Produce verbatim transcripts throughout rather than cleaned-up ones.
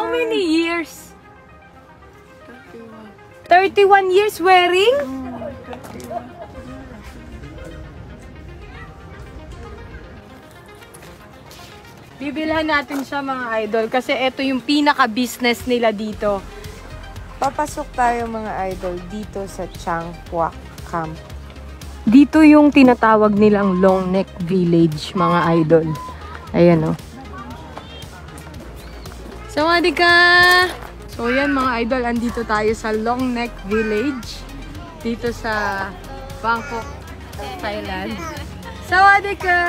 How many years? thirty-one years wearing? Bibilhan natin siya mga idol kasi ito yung pinaka-business nila dito. Papasok tayo mga idol dito sa Chang Puak Camp. Dito yung tinatawag nilang Long Neck Village mga idol. Ayan o. Oh. Sawadika! So yan mga idol, andito tayo sa Long Neck Village. Dito sa Bangkok, Thailand. Sawadika!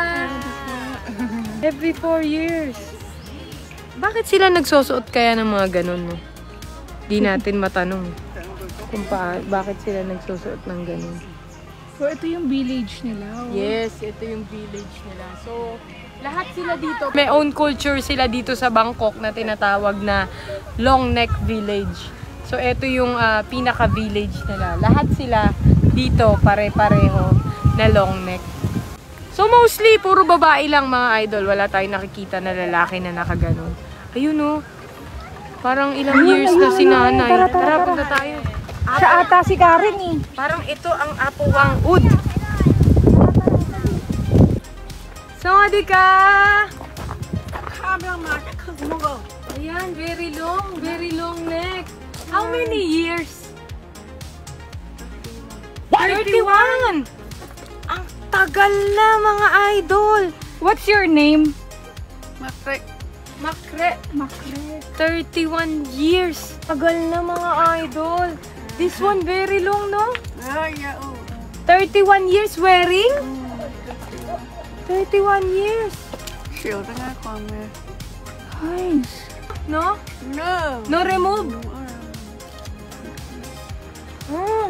Every four years. Bakit sila nagsusuot kaya ng mga ganun, no? Di natin matanong kung pa, bakit sila nagsusuot ng ganun. So, ito yung village nila. Oh. Yes, ito yung village nila. So, lahat sila dito. May own culture sila dito sa Bangkok na tinatawag na Long Neck Village. So, ito yung uh, pinaka-village nila. Lahat sila dito pare-pareho na long neck. So, mostly, puro babae lang mga idol. Wala tayong nakikita na lalaki na nakaganon. Ayun o. Oh. Parang ilang years na si nanay. Tara, tara, tara, punta tayo. Siya ata si Karen eh. Parang ito ang Apo Wang Ud. Sawadika! Ayan, very long. Very long neck. How many years? thirty-one! Ang tagal na mga idol. What's your name? Makre. Makre. Makre. thirty-one years. Tagal na mga idol. This one very long, no? thirty-one years wearing? thirty-one years. Nice. No? No. No remove? Oh.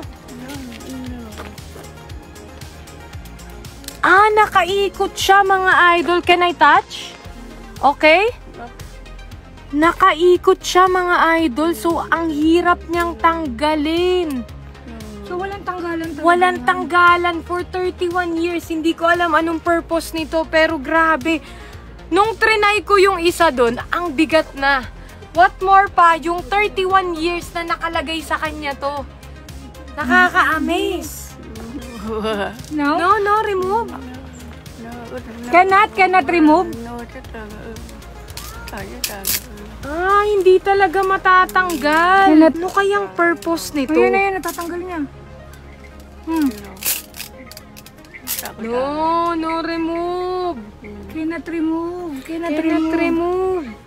Ah, nakaikot siya mga idol. Can I touch? Okay? Nakaikot siya mga idol. So, ang hirap niyang tanggalin. So, walang tanggalan talaga. Walang tanggalan for thirty-one years. Hindi ko alam anong purpose nito. Pero grabe. Nung trinay ko yung isa doon, ang bigat na. What more pa, yung thirty-one years na nakalagay sa kanya to. Nakaka-amaze. No? No, no, remove. Cannot, cannot remove? Ah, hindi talaga matatanggal. Cannot. Ano kayang purpose nito? Ayun na yun, natatanggal niya. Hmm. No, no remove. Cannot remove. Cannot, Cannot remove. remove.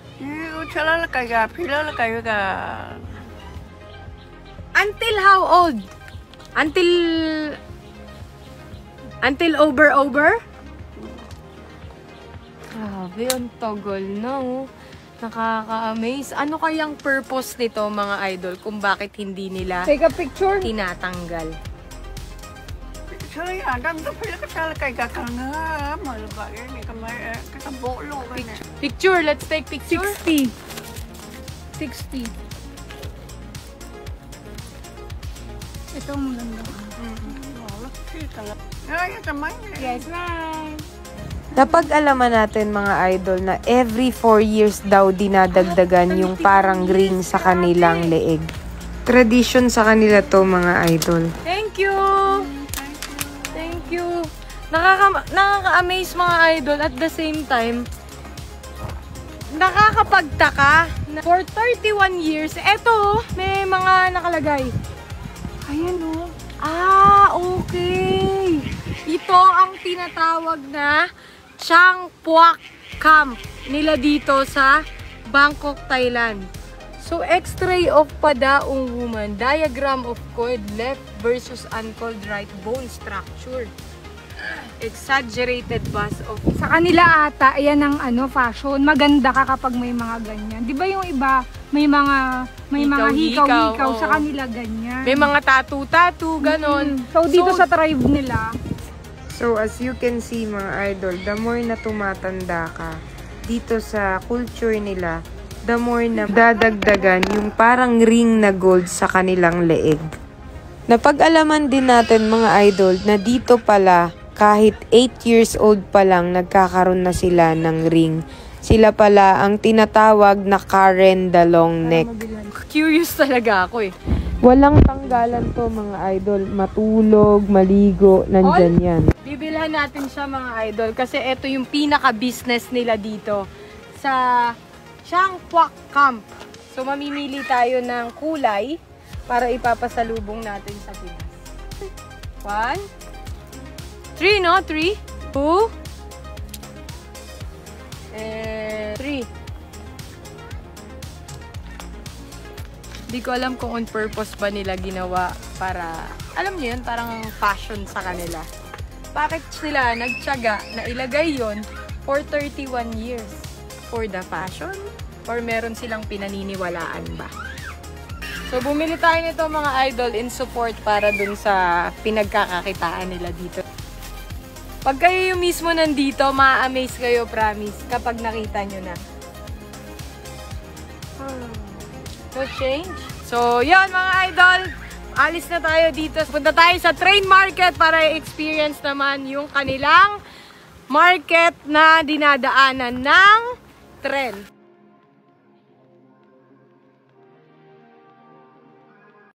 Until how old? Until... Until over, over? Grabe, ang tagal na, oh. Nakaka-amaze. Ano kayang purpose nito, mga idol, kung bakit hindi nila Take a picture. tinatanggal? Picture, let's take picture. sixty. sixty. Ito ang maganda. Yes, ma'am. Napag-alaman natin mga idol na every four years daw dinadagdagan yung parang ring sa kanilang leeg. Tradition sa kanila to mga idol. Thank you! Thank you! Nakaka nakaka-amaze mga idol at the same time, nakakapagtaka na for thirty-one years, eto, may mga nakalagay. Ayan o. Ah, okay. Ito ang tinatawag na Chang Puak Camp nila dito sa Bangkok, Thailand. So, X-ray of padaong woman, diagram of cord left versus uncoiled right bone structure. Exaggerated bust of... Sa kanila ata, ayan ang ano, fashion. Maganda ka kapag may mga ganyan. Di ba yung iba, may mga may mga hikaw-hikaw, sa kanila ganyan. May mga tattoo-tattoo, ganon. Mm-hmm. So, dito so, sa tribe nila. So, as you can see mga idol, the more na tumatanda ka, dito sa culture nila, the more na dadagdagan yung parang ring na gold sa kanilang leeg. Napag-alaman din natin mga idol na dito pala, kahit eight years old pa lang, nagkakaroon na sila ng ring Sila pala ang tinatawag na Karen the long neck. Curious talaga ako eh. Walang tanggalan to mga idol. Matulog, maligo, nandyan yan. Bibilhan natin siya mga idol kasi ito yung pinaka-business nila dito sa Changpuak Camp. So mamimili tayo ng kulay para ipapasalubong natin sa Pinas. One. Three, no? Three. Two. And three. Di ko alam kung on purpose ba nila ginawa para, alam niyo yun, parang fashion sa kanila. Bakit sila nagtiyaga na ilagay yon for thirty-one years? For the fashion? Or meron silang pinaniniwalaan ba? So, bumili tayo nito mga idol in support para dun sa pinagkakakitaan nila dito. Pag kayo yung mismo nandito, ma-amaze kayo, promise, kapag nakita nyo na. Hmm. No change? So, yan mga idol. Alis na tayo dito. Punta tayo sa train market para i-experience naman yung kanilang market na dinadaanan ng tren.